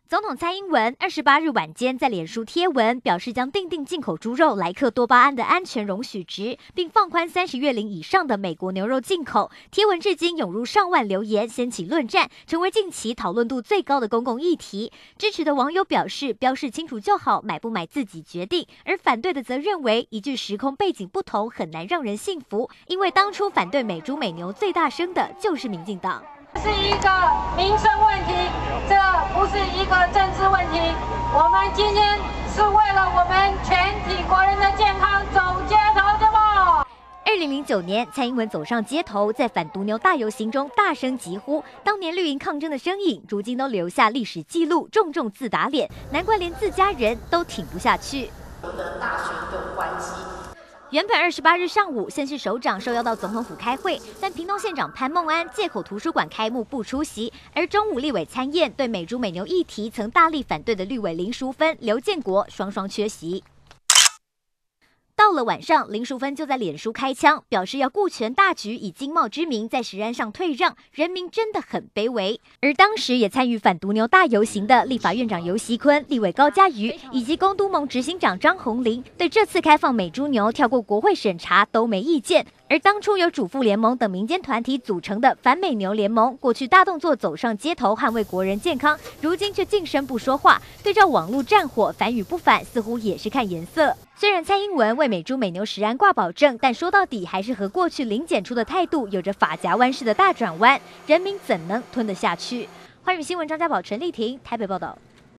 总统蔡英文28日晚间在脸书贴文表示，将订定进口猪肉莱克多巴胺的安全容许值，并放宽30月龄以上的美国牛肉进口。贴文至今涌入上万留言，掀起论战，成为近期讨论度最高的公共议题。支持的网友表示，标示清楚就好，买不买自己决定；而反对的则认为，一句时空背景不同很难让人信服，因为当初反对美猪美牛最大声的就是民进党。 是一个民生问题，这不是一个政治问题。我们今天是为了我们全体国人的健康走街头的梦。 2009年，蔡英文走上街头，在反毒牛大游行中大声疾呼，当年绿营抗争的身影，如今都留下历史记录，重重自打脸，难怪连自家人都挺不下去。 的大选有关系。 原本28日上午，县市首长受邀到总统府开会，但屏东县长潘孟安借口图书馆开幕不出席。而中午立委参宴，对美猪美牛议题曾大力反对的绿委林淑芬、刘建国双双缺席。到了晚上，林淑芬就在脸书开枪，表示要顾全大局，以经贸之名在食安上退让，人民真的很卑微。而当时也参与反毒牛大游行的立法院长游锡堃、立委高嘉瑜以及公都盟执行长张宏林，对这次开放美猪牛跳过国会审查都没意见。而当初由主妇联盟等民间团体组成的反美牛联盟，过去大动作走上街头捍卫国人健康，如今却噤声不说话。对照网络战火，反与不反，似乎也是看颜色。虽然蔡英文为美猪美牛食安挂保证，但说到底还是和过去零检出的态度有着发夹弯式的大转弯，人民怎能吞得下去？寰宇新闻张家宝、陈丽婷台北报道。